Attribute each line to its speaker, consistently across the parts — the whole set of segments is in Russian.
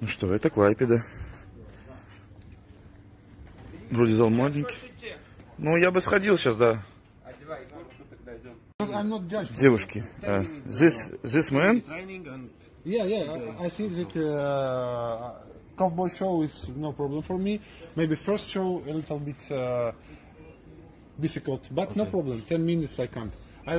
Speaker 1: Ну что, это Клайпеда. Вроде зал маленький. Ну, я бы сходил сейчас, да. Девушки. This man?
Speaker 2: Yeah. I think that cowboy show is no problem for me. Maybe first show a little bit difficult, but no problem. 10 minutes I can.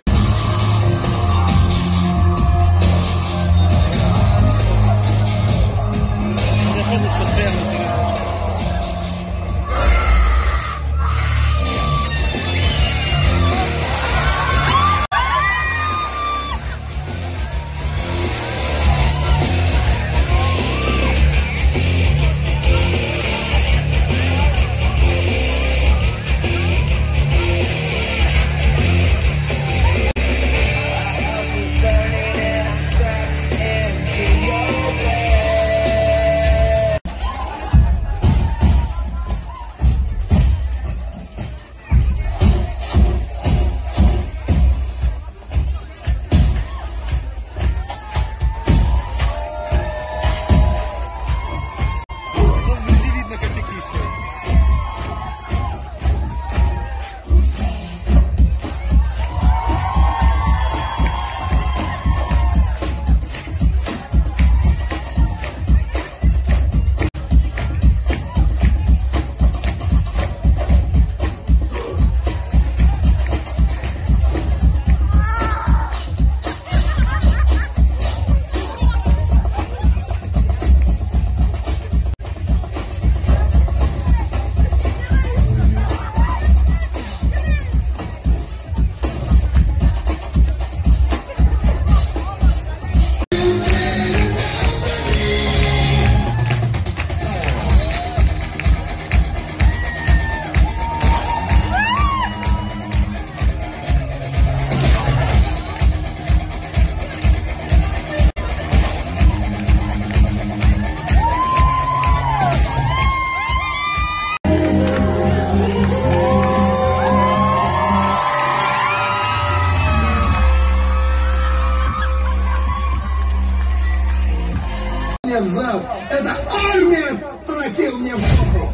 Speaker 3: В зал. Это армия прокил мне в жопу.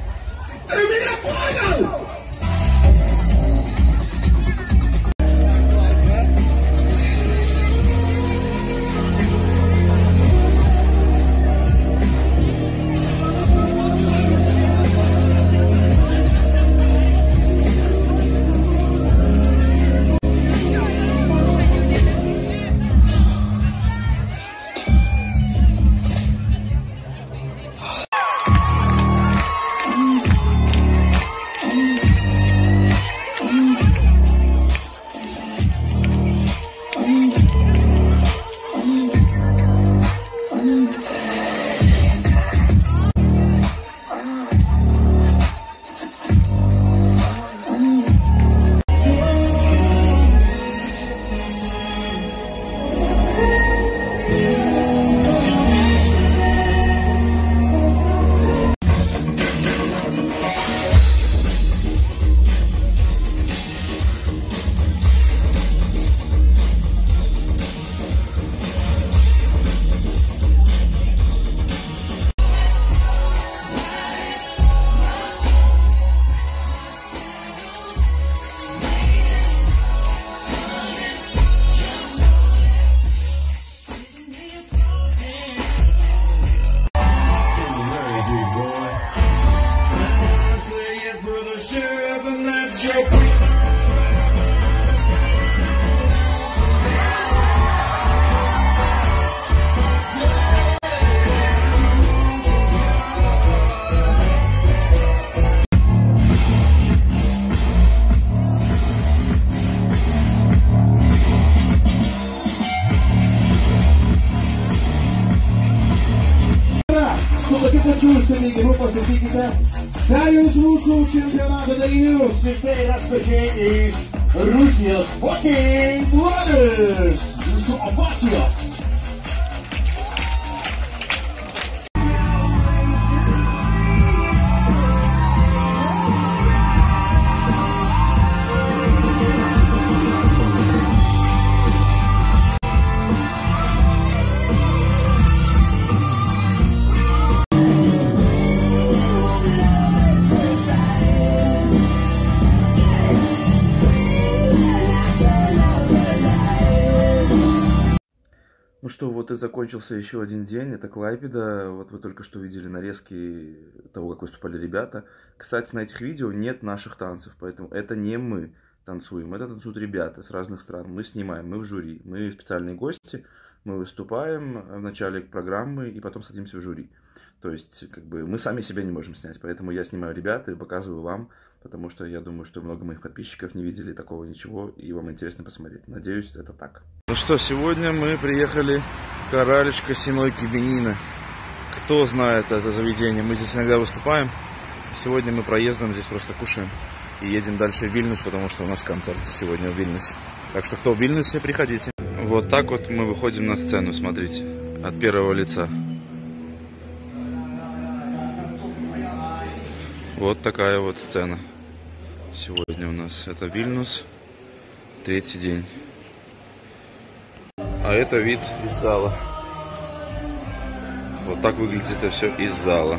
Speaker 3: Ты меня понял?
Speaker 4: Darius Russo, campionato dell'Ineos, si spera speciali Russia's fucking brothers, Russo Abasios.
Speaker 1: что, вот и закончился еще один день. Это Клайпеда. Вот вы только что видели нарезки того, как выступали ребята. Кстати, на этих видео нет наших танцев, поэтому это не мы танцуем. Это танцуют ребята с разных стран. Мы снимаем, мы в жюри, мы специальные гости. Мы выступаем в начале программы и потом садимся в жюри. То есть, как бы, мы сами себя не можем снять. Поэтому я снимаю ребят и показываю вам, потому что я думаю, что много моих подписчиков не видели такого ничего, и вам интересно посмотреть. Надеюсь, это так. Ну что, сегодня мы приехали в Коралеш Косиной Кибенина. Кто знает это заведение? Мы здесь иногда выступаем. Сегодня мы проездом здесь просто кушаем. И едем дальше в Вильнюс, потому что у нас концерт сегодня в Вильнюсе. Так что, кто в Вильнюсе, приходите. Вот так вот мы выходим на сцену, смотрите, от первого лица. Вот такая вот сцена сегодня у нас. Это Вильнюс, 3-й день. А это вид из зала. Вот так выглядит это все из зала.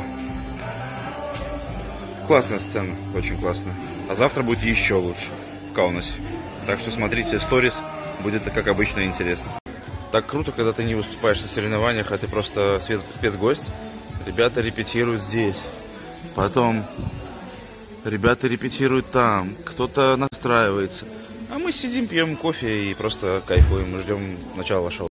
Speaker 1: Классная сцена, очень классная. А завтра будет еще лучше в Каунасе. Так что смотрите сторис. Будет, как обычно, интересно. Так круто, когда ты не выступаешь на соревнованиях, а ты просто спецгость. Ребята репетируют здесь. Потом ребята репетируют там. Кто-то настраивается. А мы сидим, пьем кофе и просто кайфуем. Мы ждем начала шоу.